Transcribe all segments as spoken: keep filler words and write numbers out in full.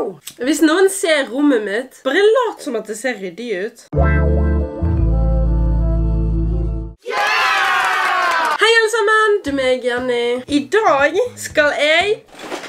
Wow! Hvis noen ser rommet mitt, bare lat som at det ser ryddig ut. Hei alle sammen, det er meg, Jenny. I dag skal jeg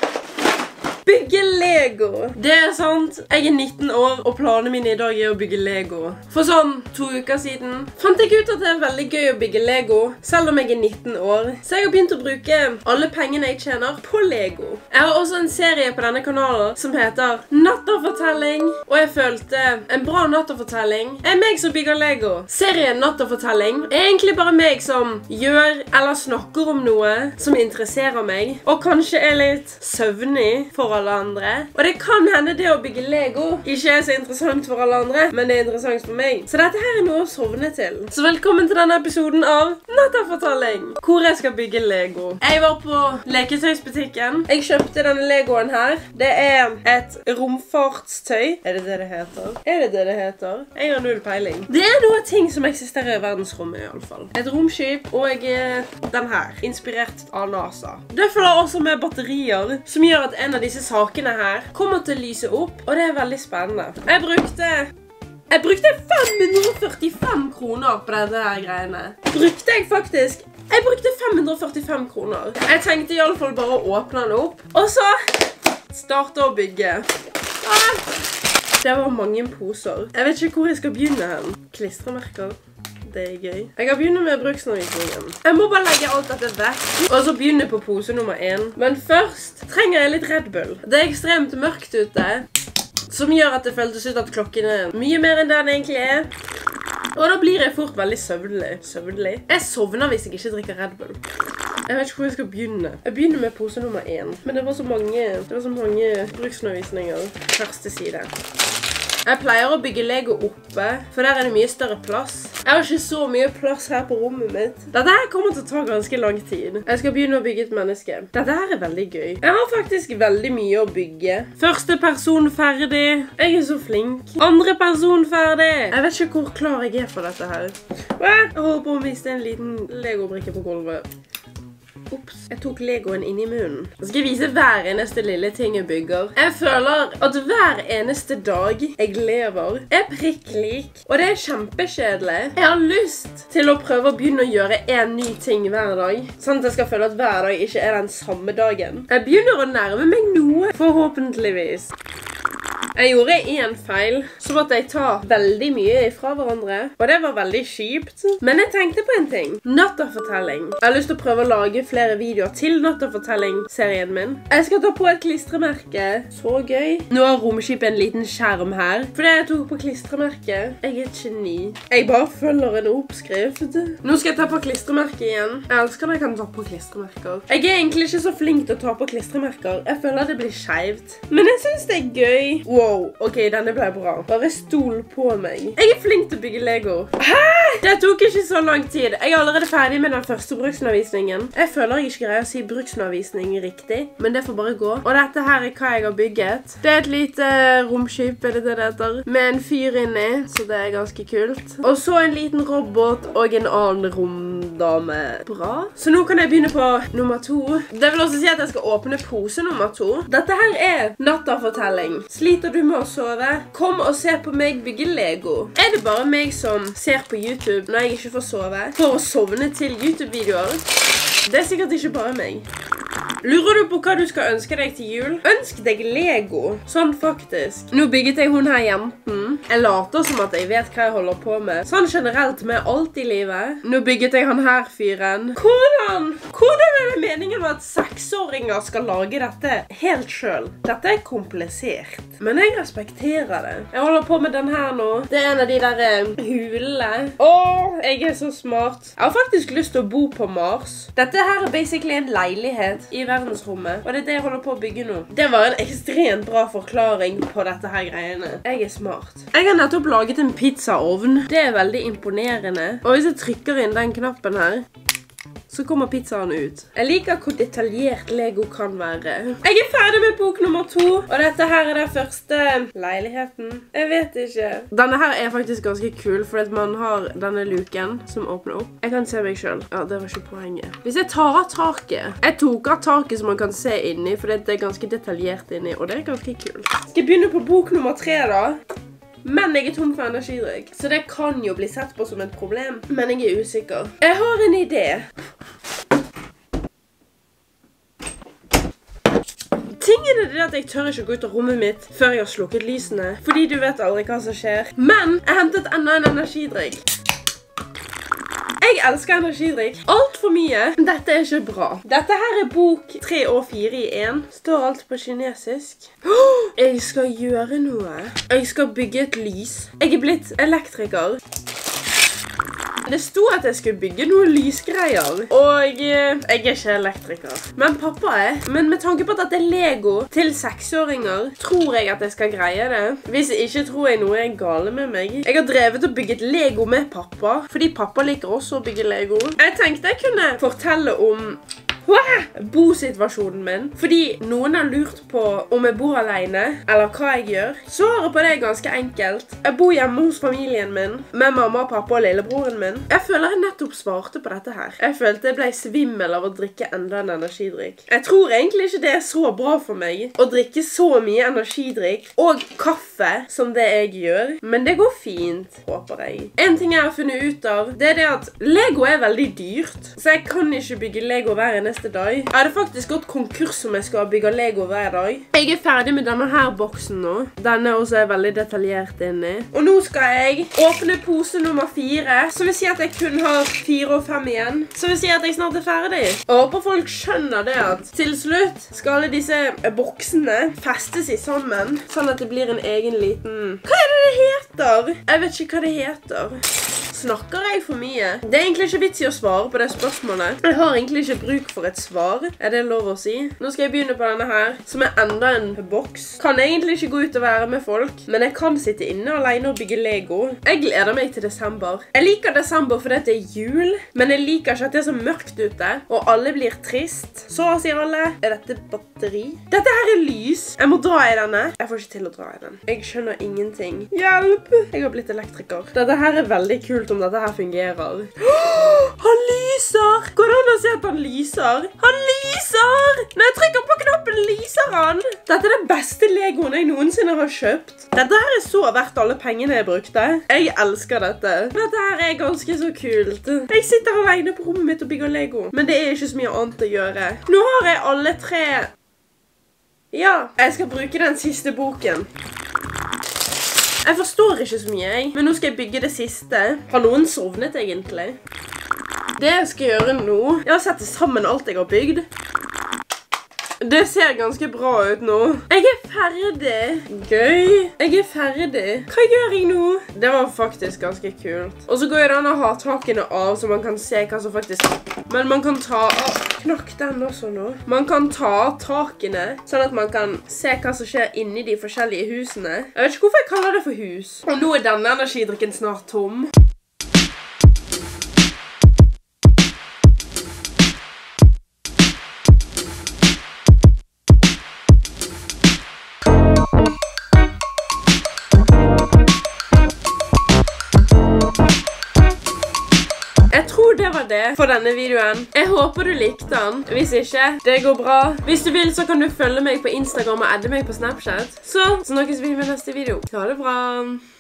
bygge Lego. Det er sant, jeg er nitten år, og planene mine i dag er å bygge Lego. For sånn to uker siden fant jeg ut at det er veldig gøy å bygge Lego, selv om jeg er nitten år. Så jeg har begynt å bruke alle pengene jeg tjener på Lego. Jeg har også en serie på denne kanalen som heter Natterfortelling, og jeg følte en bra natterfortelling er meg som bygger Lego. Serien Natterfortelling er egentlig bare meg som gjør eller snakker om noe som interesserer meg, og kanskje er litt søvnig for alle andre. Og det kan hende det å bygge Lego ikke er så interessant for alle andre, men det er interessant for meg. Så dette her er noe å sovne til. Så velkommen til denne episoden av Natterfortelling, hvor jeg skal bygge Lego. Jeg var på leketøysbutikken. Jeg kjøpte denne Legoen her. Det er et romfartstøy. Er det det det heter? Er det det det heter? Jeg har null peiling. Det er noen ting som eksisterer i verdensrommet i alle fall. Et romskip og den her, inspirert av NASA. Det følger også med batterier, som gjør at en av disse sakene her kommer til å lyse opp, og det er veldig spennende. Jeg brukte Jeg brukte fem hundre og førtifem kroner på dette her greiene. Brukte jeg faktisk Jeg brukte fem hundre og førtifem kroner. Jeg tenkte i alle fall bare å åpne den opp, og så starte å bygge. Ah, det var mange poser. Jeg vet ikke hvor jeg skal begynne hen. Klistremerker. Det er gøy. Jeg kan begynne med bruksanvisningen. Jeg må bare legge alt dette vekk, og så begynne på pose nummer én. Men først trenger jeg litt Red Bull. Det er ekstremt mørkt ute, som gjør at det føltes ut at klokken er mye mer enn den egentlig er. Og da blir jeg fort veldig søvnlig. Søvnlig? Jeg sovner hvis jeg ikke drikker Red Bull. Jeg vet ikke hvor jeg skal begynne. Jeg begynner med pose nummer én. Men det var så mange, det var så mange bruksanvisninger. Første side. Jeg pleier å bygge Lego oppe, for der er det mye større plass. Jeg har ikke så mye plass her på rommet mitt. Dette her kommer til å ta ganske lang tid. Jeg skal begynne å bygge et menneske. Dette her er veldig gøy. Jeg har faktisk veldig mye å bygge. Første person ferdig. Jeg er så flink. Andre person ferdig. Jeg vet ikke hvor klar jeg er for dette her. Jeg holder på å miste en liten Lego-brikke på gulvet. Ops, jeg tok Legoen inn i munnen. Jeg skal vise hver eneste lille ting jeg bygger. Jeg føler at hver eneste dag jeg lever er prikk lik, og det er kjempekjedelig. Jeg har lyst til å prøve å begynne å gjøre en ny ting hver dag, sånn at jeg skal føle at hver dag ikke er den samme dagen. Jeg begynner å nærme meg noe, forhåpentligvis. Jeg gjorde en feil, så måtte jeg ta veldig mye fra hverandre, og det var veldig kjipt. Men jeg tenkte på en ting. Natterfortelling. Jeg har lyst til å prøve å lage flere videoer til Natterfortelling-serien min. Jeg skal ta på et klistremerke. Så gøy. Nå har romskipet en liten skjerm her, fordi jeg tok på klistremerket. Jeg er et geni. Jeg bare følger en oppskrift. Nå skal jeg ta på klistremerket igjen. Jeg elsker når jeg kan ta på klistremerker. Jeg er egentlig ikke så flink til å ta på klistremerker. Jeg føler at det blir skjevt. Men jeg synes det er gøy. Wow. Ok, denne ble bra. Bare stol på meg. Jeg er flink til å bygge Lego. Hæ? Det tok ikke så lang tid. Jeg er allerede ferdig med den første bruksanvisningen. Jeg føler jeg ikke greier å si bruksanvisning riktig, men det får bare gå. Og dette her er hva jeg har bygget. Det er et lite romskip, er det det det heter, med en fyr inni, så det er ganske kult. Og så en liten robot og en annen romdame. Bra. Så nå kan jeg begynne på nummer to. Det vil også si at jeg skal åpne pose nummer to. Dette her er Natterfortelling. Sliter du med å sove? Kom og se på meg bygge Lego. Er det bare meg som ser på YouTube når jeg ikke får sove, for å sovne til YouTube-videoer? Det er sikkert ikke bare meg. Lurer du på hva du skal ønske deg til jul? Ønsk deg Lego. Sånn faktisk. Nå bygget jeg hun her jenten. Jeg later som at jeg vet hva jeg holder på med. Sånn generelt med alt i livet. Nå bygget jeg han her fyren. Hvordan? Hvordan er det meningen med at seksåringer skal lage dette helt selv? Dette er komplisert. Men jeg respekterer det. Jeg holder på med den her nå. Det er en av de der uh, hulene. Åh, jeg er så smart. Jeg har faktisk lyst til å bo på Mars. Dette her er basically en leilighet i verdensrommet, og det er det jeg holder på å bygge nå. Det var en ekstremt bra forklaring på dette her greiene. Jeg er smart. Jeg har nettopp laget en pizzaovn. Det er veldig imponerende. Og hvis jeg trykker inn den knappen her, så kommer pizzaen ut. Jeg liker hvor detaljert Lego kan være. Jeg er ferdig med bok nummer to, og dette her er den første leiligheten. Jeg vet ikke. Denne her er faktisk ganske kul, fordi man har denne luken som åpner opp. Jeg kan se meg selv. Ja, det var ikke poenget. Hvis jeg tar av taket, jeg tok av taket som man kan se inni, fordi det er ganske detaljert inni, og det er ganske kult. Skal jeg begynne på bok nummer tre da? Men jeg er tom for energidrikk, så det kan jo bli sett på som et problem. Men jeg er usikker. Jeg har en idé. Tingen er det at jeg tør ikke gå ut av rommet mitt før jeg har slukket lysene, fordi du vet aldri hva som skjer. Men jeg hentet enda en energidrikk. Jeg elsker energidrikk. Alt for mye. Dette er ikke bra. Dette her er bok tre og fire i en. Står alt på kinesisk. Jeg skal gjøre noe. Jeg skal bygge et lys. Jeg er blitt elektriker. Det sto at jeg skulle bygge noen lysgreier, og jeg er ikke elektriker. Men pappa er. Men med tanke på at det er Lego til seksåringer, tror jeg at jeg skal greie det. Hvis jeg ikke tror jeg noe er gale med meg. Jeg har drevet og bygget Lego med pappa, fordi pappa liker også å bygge Lego. Jeg tenkte jeg kunne fortelle om bosituasjonen min, fordi noen har lurt på om jeg bor alene, eller hva jeg gjør. Svaret på det er ganske enkelt. Jeg bor hjemme hos familien min, med mamma, pappa og lillebroren min. Jeg føler jeg nettopp svarte på dette her. Jeg følte jeg ble svimmel av å drikke enda en energidrikk. Jeg tror egentlig ikke det er så bra for meg å drikke så mye energidrikk og kaffe som det jeg gjør, men det går fint, håper jeg. En ting jeg har funnet ut av, det er det at Lego er veldig dyrt, så jeg kan ikke bygge Lego hver eneste dag. Jeg hadde faktisk gått konkurs om jeg skulle bygge Lego hver dag. Jeg er ferdig med denne her boksen nå. Denne også er veldig detaljert inni. Og nå skal jeg åpne pose nummer fire, som vil si at jeg kun har fire og fem igjen. Som vil si at jeg snart er ferdig. Jeg håper folk skjønner det at til slutt skal alle disse boksene festes i sammen, sånn at det blir en egen liten... Hva er det det heter? Jeg vet ikke hva det heter. Snakker jeg for mye? Det er egentlig ikke vits i å svare på det spørsmålet. Jeg har egentlig ikke bruk for et svar. Er det lov å si? Nå skal jeg begynne på denne her, som er enda en boks. Kan egentlig ikke gå ut og være med folk, men jeg kan sitte inne alene og bygge Lego. Jeg gleder meg til desember. Jeg liker desember fordi det er jul, men jeg liker ikke at det er så mørkt ute, og alle blir trist. Så sier alle, er dette batteri? Dette her er lys. Jeg må dra i denne. Jeg får ikke til å dra i den. Jeg skjønner ingenting. Hjelp! Jeg har blitt elektriker. Dette her er veldig kult om dette her fungerer. Han lyser! Går det an å se at han lyser? Han lyser! Når jeg trykker på knappen, lyser han! Dette er det beste Legoen jeg noensinne har kjøpt. Dette her er så verdt alle pengene jeg brukte. Jeg elsker dette. Dette her er ganske så kult. Jeg sitter alene på rommet mitt og bygger Lego, men det er ikke så mye annet å gjøre. Nå har jeg alle tre... Ja, jeg skal bruke den siste boken. Jeg forstår ikke så mye, jeg. Men nå skal jeg bygge det siste. Har noen sovnet egentlig? Det jeg skal gjøre nå, jeg har sett sammen alt jeg har bygd. Det ser ganske bra ut nå. Jeg er ferdig. Gøy. Jeg er ferdig. Hva gjør jeg nå? Det var faktisk ganske kult. Og så går det an å ha takene av, så man kan se hva som faktisk... Men man kan ta... Å, knakk den også nå. Man kan ta takene, sånn at man kan se hva som skjer inni de forskjellige husene. Jeg vet ikke hvorfor jeg kaller det for hus. Og nå er denne energidrikken snart tom. Jeg tror det var det for denne videoen. Jeg håper du likte den. Hvis ikke, det går bra. Hvis du vil, så kan du følge meg på Instagram og adde meg på Snapchat. Så snakkes vi med neste video. Ha det bra!